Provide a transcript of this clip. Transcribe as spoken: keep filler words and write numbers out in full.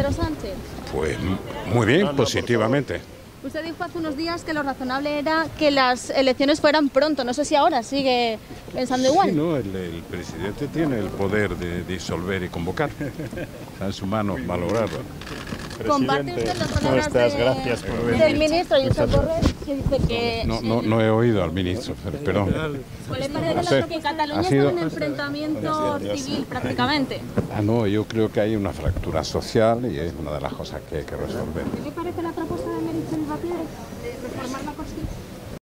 Pedro Sánchez? Pues muy bien, positivamente. Usted dijo hace unos días que lo razonable era que las elecciones fueran pronto. No sé si ahora sigue pensando igual. Sí, no, el, el presidente tiene el poder de disolver y convocar. Está en su mano valorarlo. ¿Comparte usted las palabras Muchas de, gracias por venir. del ministro Josep Borrell, que dice que... No, no, no he oído al ministro, pero, perdón. ¿Cuál le parece No sé. que Cataluña Ha está sido- en enfrentamiento civil prácticamente? Ah, no, yo creo que hay una fractura social y es una de las cosas que hay que resolver. ¿Qué le parece la propuesta